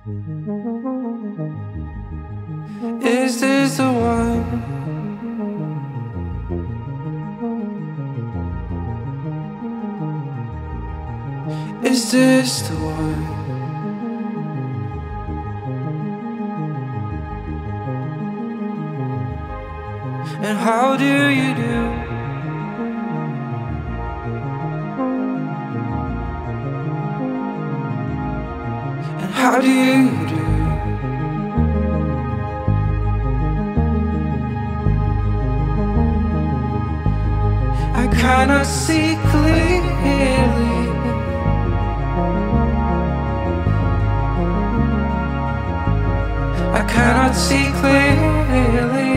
Is this the one? Is this the one? And how do you do? And how do you do? I cannot see clearly. I cannot see clearly.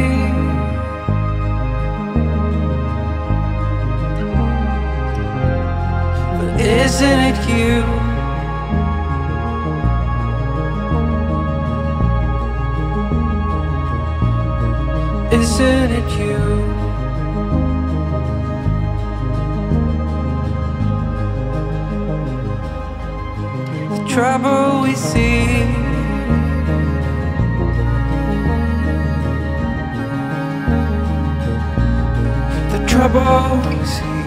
But isn't it you? Isn't it you? The trouble we see, the trouble we see,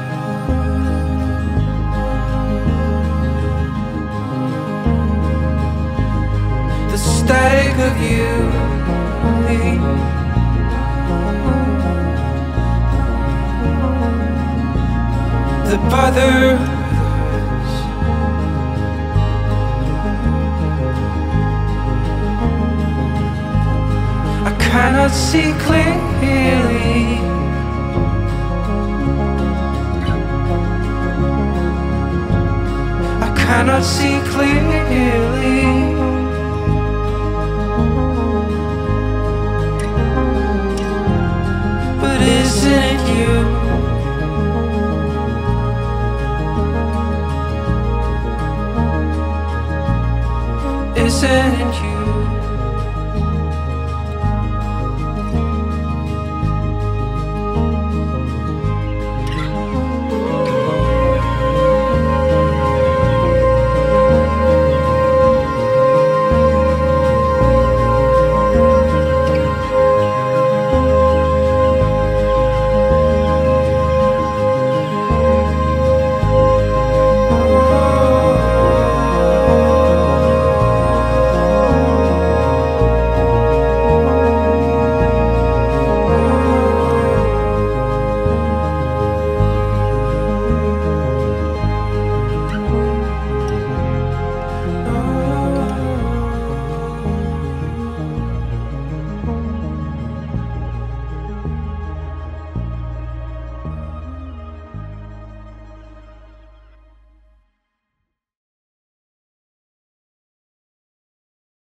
the static of you, the bother us. I cannot see clearly. I cannot see clearly. But isn't it you? Isn't it you?